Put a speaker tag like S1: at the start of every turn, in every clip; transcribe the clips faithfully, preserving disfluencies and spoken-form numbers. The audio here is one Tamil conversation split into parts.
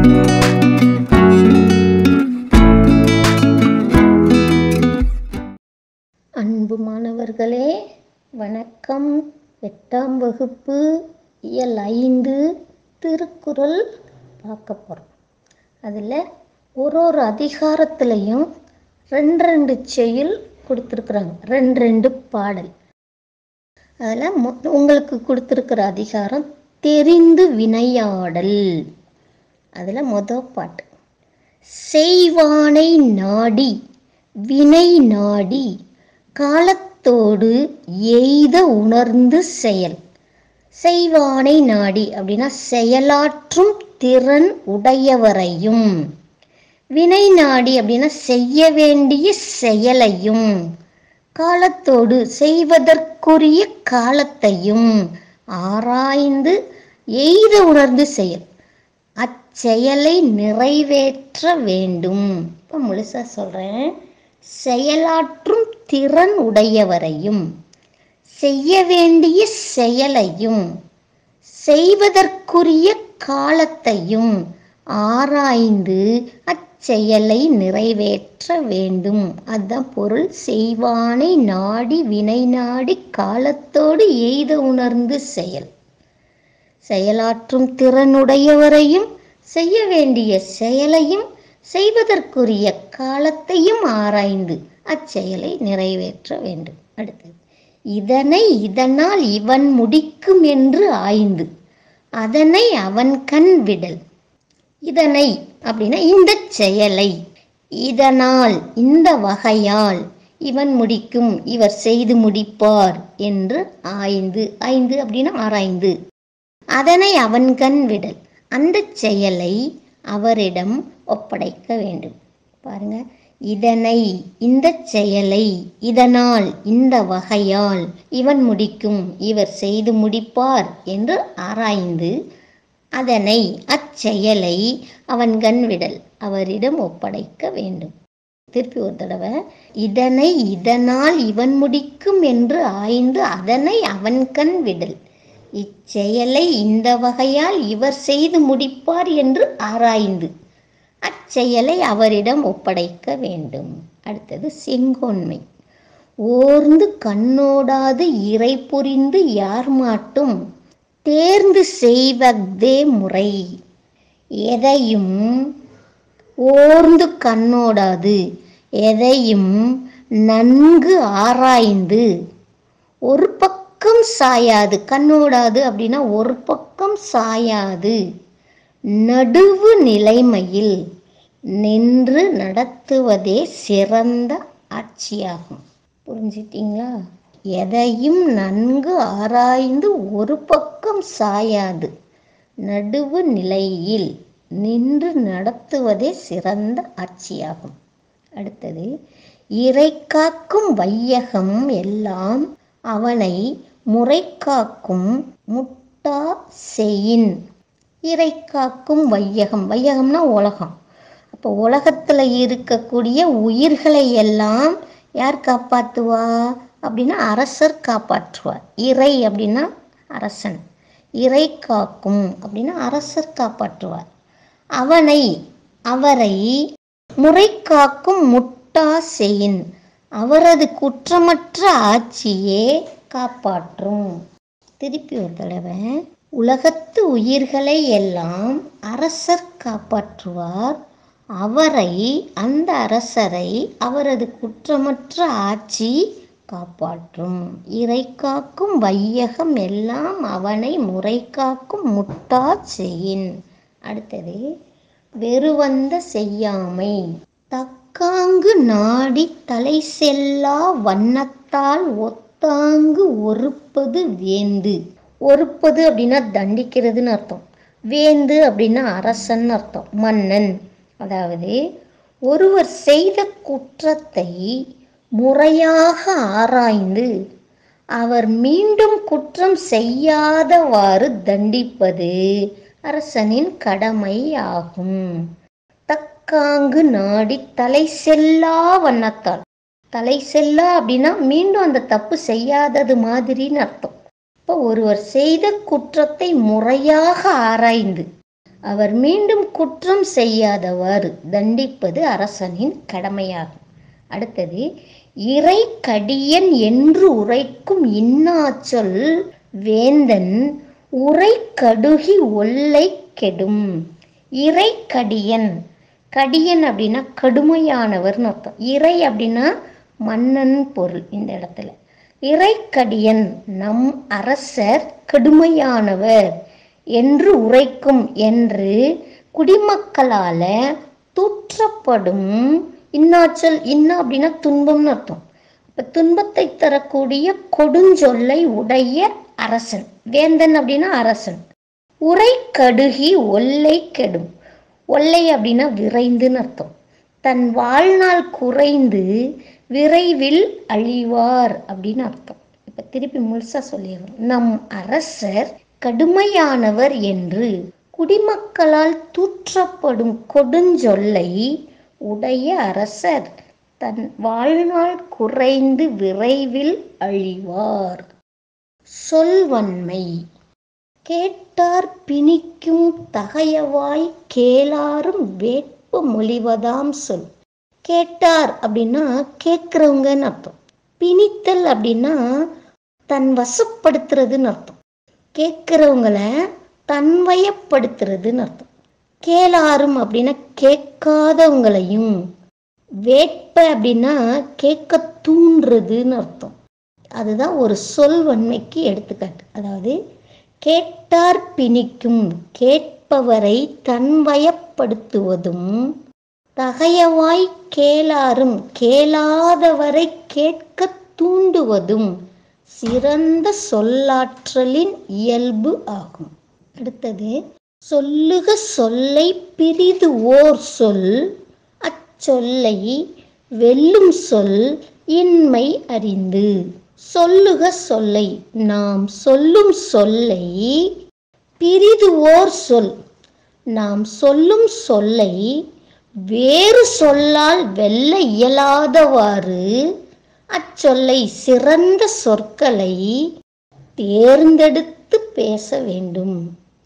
S1: அன்பு மாணவர்களே வணக்கம். எட்டாம் வகுப்பு இயல் ஐந்து திருக்குறள் பார்க்க போகிறோம். அதில் ஒரு ஒரு அதிகாரத்துலேயும் ரெண்டு ரெண்டு செயல் கொடுத்துருக்குறாங்க, ரெண்டு ரெண்டு பாடல். அதில் மொ உங்களுக்கு கொடுத்துருக்கிற அதிகாரம் தெரிந்து வினையாடல். அதில் மொதல் பாட்டு, செய்வானை நாடி வினை நாடி காலத்தோடு எய்த உணர்ந்து செயல். செய்வானை நாடி அப்படின்னா செயலாற்றும் திறன் உடையவரையும், வினை நாடி அப்படின்னா செய்ய வேண்டிய செயலையும், காலத்தோடு செய்வதற்குரிய காலத்தையும் ஆராய்ந்து எய்த உணர்ந்து செயல். அச்செயலை நிறைவேற்ற வேண்டும். இப்போ முழுசா சொல்கிறேன். செயலாற்றும் திறன் உடையவரையும், செய்ய வேண்டிய செயலையும், செய்வதற்குரிய காலத்தையும் ஆராய்ந்து அச்செயலை நிறைவேற்ற வேண்டும். அதுதான் பொருள். செய்வானை நாடி வினை நாடி காலத்தோடு எய்த உணர்ந்து செயல். செயலாற்றும் திறனுடையவரையும், செய்ய வேண்டிய செயலையும், செய்வதற்குரிய காலத்தையும் ஆராய்ந்து அச்செயலை நிறைவேற்ற வேண்டும். அடுத்தது, இதனை இதனால் இவன் முடிக்கும் என்று ஆய்ந்து அதனை அவன் கண் விடல். இதனை அப்படின்னா இந்த செயலை, இதனால் இந்த வகையால் இவன் முடிக்கும், இவர் செய்து முடிப்பார் என்று ஆய்ந்து, ஐந்து அப்படின்னா ஆராய்ந்து, அதனை அவன் கண் விடல், அந்த செயலை அவரிடம் ஒப்படைக்க வேண்டும். பாருங்க, இதனை இந்த செயலை, இதனால் இந்த வகையால் இவன் முடிக்கும், இவர் செய்து முடிப்பார் என்று ஆராய்ந்து அதனை அச்செயலை அவன் கண் விடல், அவரிடம் ஒப்படைக்க வேண்டும். திருப்பி ஒரு தடவை, இதனை இதனால் இவன் முடிக்கும் என்று ஆய்ந்து அதனை அவன் கண் விடல், இச்செயலை இந்த வகையால் இவர் செய்து முடிப்பார் என்று ஆராய்ந்து அச்செயலை அவரிடம் ஒப்படைக்க வேண்டும். அடுத்தது செங்கோன்மை. ஓர்ந்து கண்ணோடாது இறை புரிந்து யார் மாட்டும் தேர்ந்து செய்வதே முறை. எதையும் ஓர்ந்து கண்ணோடாது, எதையும் நன்கு ஆராய்ந்து, ஒரு பக்கம் சாயாது, கண்ணோடாது அப்படின்னா ஒரு பக்கம் சாயாது, நடுவு நிலைமையில் நின்று நடத்துவதே சிறந்த ஆட்சியாகும். புரிஞ்சிட்டீங்களா? எதையும் நன்கு ஆராய்ந்து ஒரு பக்கம் சாயாது, நடுவு நிலையில் நின்று நடத்துவதே சிறந்த ஆட்சியாகும். அடுத்தது, இறை காக்கும் வையகம் எல்லாம் அவனை முறை காக்கும் முட்டா செயின். இறை காக்கும் வையகம், வையகம்னா உலகம். அப்போ உலகத்தில் இருக்கக்கூடிய உயிர்களை எல்லாம் யார் காப்பாற்றுவா அப்படின்னா அரசர் காப்பாற்றுவார். இறை அப்படின்னா அரசன், இறை காக்கும் அப்படின்னா அரசர் காப்பாற்றுவார். அவனை அவரை முறை காக்கும் முட்டா செயின், அவரது குற்றமற்ற ஆட்சியே காப்பாற்றும். திருப்பி ஒரு தடவை, உலகத்து உயிர்களை எல்லாம் அரசர் காப்பாற்றுவார், அவரை, அந்த அரசரை அவரது குற்றமற்ற ஆட்சி காப்பாற்றும். இறை காக்கும் வையகம் எல்லாம் அவனை முறை காக்கும் முட்டா செயின். அடுத்தது, வெறுவந்த செய்யாமை. தக்காங்கு நாடி தலை செல்லா வண்ணத்தால் ஒத்தாங்கு ஒருப்பது வேந்து. ஒருப்பது அப்படின்னா தண்டிக்கிறதுன்னு அர்த்தம். வேந்து அப்படின்னா அரசன் அர்த்தம், மன்னன். அதாவது ஒருவர் செய்த குற்றத்தை முறையாக ஆராய்ந்து அவர் மீண்டும் குற்றம் செய்யாதவாறு தண்டிப்பது அரசனின் கடமை ஆகும். தக்காங்கு நாடி தலை செல்லா வண்ணத்தால். தலை செல்லா அப்படின்னா மீண்டும் அந்த தப்பு செய்யாதது மாதிரின்னு அர்த்தம். இப்போ ஒருவர் செய்த குற்றத்தை முறையாக ஆராய்ந்து அவர் மீண்டும் குற்றம் செய்யாதவாறு தண்டிப்பது அரசனின் கடமையாகும். அடுத்தது, இறை கடியன் என்று உரைக்கும் இன்னாச்சொல் வேந்தன் உரை கடுகி ஒல்லை கெடும். இறை கடியன், கடியன் அப்படின்னா கடுமையானவர்னு அர்த்தம். இறை அப்படின்னா மன்னன் பொருள். இந்த இடத்துல இறை கடியன் நம் அரசர் கடுமையானவர் என்று உரைக்கும் என்று குடிமக்களால தூற்றப்படும் இன்னாச்சொல். இன்னா அப்படின்னா துன்பம்னு அர்த்தம். இப்ப துன்பத்தை தரக்கூடிய கொடுஞ்சொல்லை உடைய அரசன், வேந்தன் அப்படின்னா அரசன். உரை கடுகி ஒல்லை கெடும். ஒல்லை அப்படின்னா விரைந்துன்னு அர்த்தம். தன் வாழ்நாள் குறைந்து விரைவில் அழிவார் அப்படின்னு அர்த்தம். இப்ப திருப்பி முழுசா சொல்லிடுறோம். நம் அரசர் கடுமையானவர் என்று குடிமக்களால் தூற்றப்படும் கொடுஞ்சொல்லை உடைய அரசர் தன் வாழ்நாள் குறைந்து விரைவில் அழிவார். சொல்வன்மை. கேட்டார் பிணிக்கும் தகையவாய் கேளாரும் வேட்பு மொழிவதாம் சொல். கேட்டார் அப்படின்னா கேட்கிறவங்கன்னு அர்த்தம். பிணித்தல் அப்படின்னா தன் வசப்படுத்துறதுன்னு அர்த்தம். கேட்கிறவங்கள தன்வயப்படுத்துறதுன்னு அர்த்தம். கேளாரும் அப்படின்னா கேட்காதவங்களையும், வேட்ப அப்படின்னா கேட்க தூண்டுறதுன்னு அர்த்தம். அதுதான் ஒரு சொல்வன்மைக்கு எடுத்துக்காட்டு. அதாவது கேட்டார் பிணிக்கும், கேட்பவரை தன்வயப்படுத்துவதும், தகையவாய் கேளாரும், கேளாதவரை கேட்க தூண்டுவதும் சிறந்த சொல்லாற்றலின் இயல்பு ஆகும். அடுத்தது, சொல்லுக சொல்லை பிரிது ஓர் சொல், அச்சொல்லை வெல்லும் சொல் இன்மை அறிந்து. சொல்லுக சொல்லை, நாம் சொல்லும் சொல்லை, பிரிது ஓர் சொல், நாம் சொல்லும் சொல்லை வேறு சொல்லால் வெல்ல இயலாதவாறு அச்சொல்லை, சிறந்த சொற்களை தேர்ந்தெடுத்து பேச வேண்டும்.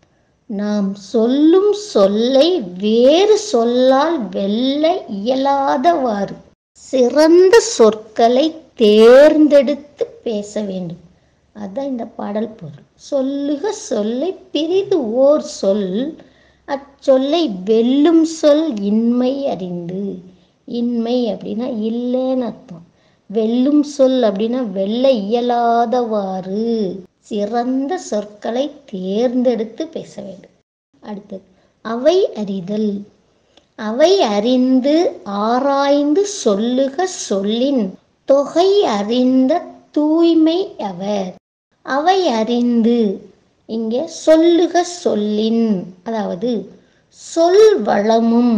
S1: நாம் சொல்லும் சொல்லை வேறு சொல்லால் வெல்ல இயலாதவாறு சிறந்த சொற்களை தேர்ந்தெடுத்து பேச வேண்டும். அதுதான் இந்த பாடல் பொருள். சொல்லுக சொல்லை பிரிது ஓர் சொல், அச்சொல்லை வெல்லும் சொல் இன்மை அறிந்து. இன்மை அப்படின்னா இல்லைன்னு அர்த்தம். வெல்லும் சொல் அப்படின்னா வெல்ல இயலாதவாறு சிறந்த சொற்களை தேர்ந்தெடுத்து பேச வேண்டும். அடுத்தது, அவை அறிதல். அவை அறிந்து ஆராய்ந்து சொல்லுக சொல்லின் தொகை அறிந்த தூய்மை அவர். அவை அறிந்து, இங்கே சொல்லுக சொல்லின், அதாவது சொல் வளமும்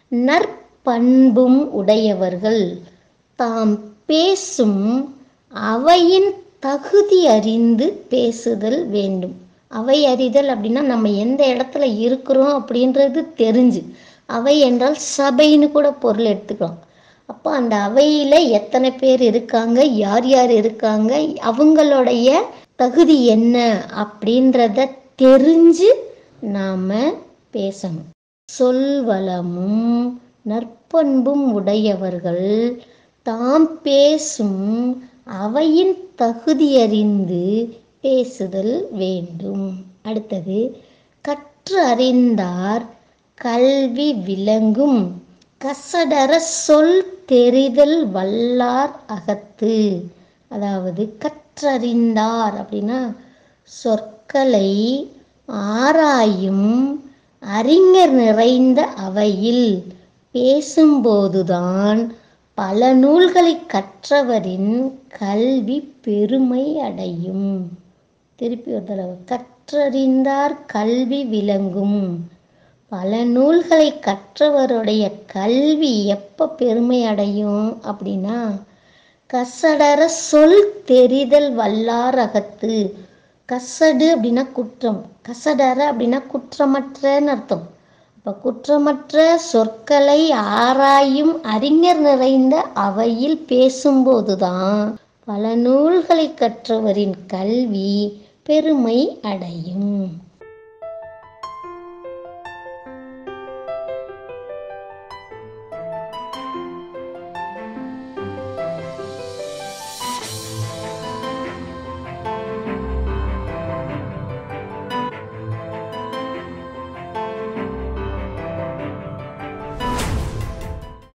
S1: நற்பண்பும் உடையவர்கள் தாம் பேசும் அவையின் தகுதி அறிந்து பேசுதல் வேண்டும். அவை அறிதல் அப்படின்னா நம்ம எந்த இடத்துல இருக்கிறோம் அப்படின்றது தெரிஞ்சு, அவை என்றால் சபைன்னு கூட பொருள் எடுத்துக்கலாம். அப்போ அந்த அவையில் எத்தனை பேர் இருக்காங்க, யார் யார் இருக்காங்க, அவங்களுடைய தகுதி என்ன அப்படின்றத தெரிஞ்சு நாம் பேசணும். சொல்வளமும் நற்பண்பும் உடையவர்கள் தாம் பேசும் அவையின் தகுதி அறிந்து பேசுதல் வேண்டும். அடுத்தது, கற்று அறிந்தார் கல்வி விளங்கும் கசடர சொல் தெரிதல் வல்லார் அகத்து. அதாவது கற்றறிந்தார் அப்படின்னா சொற்களை ஆராயும் அறிஞர் நிறைந்த அவையில் பேசும்போதுதான் பல நூல்களை கற்றவரின் கல்வி பெருமை அடையும். திருப்பி ஒரு தடவை, கற்றறிந்தார் கல்வி விளங்கும். பல நூல்களை கற்றவருடைய கல்வி எப்போ பெருமை அடையும் அப்படின்னா கசடர சொல் தெரிதல் வல்லார் அகத்து. கசடு அப்படின்னா குற்றம், கசடர அப்படின்னா குற்றமற்றன்னு அர்த்தம். அப்போ குற்றமற்ற சொற்களை ஆராயும் அறிஞர் நிறைந்த அவையில் பேசும்போதுதான் பல நூல்களை கற்றவரின் கல்வி பெருமை அடையும்.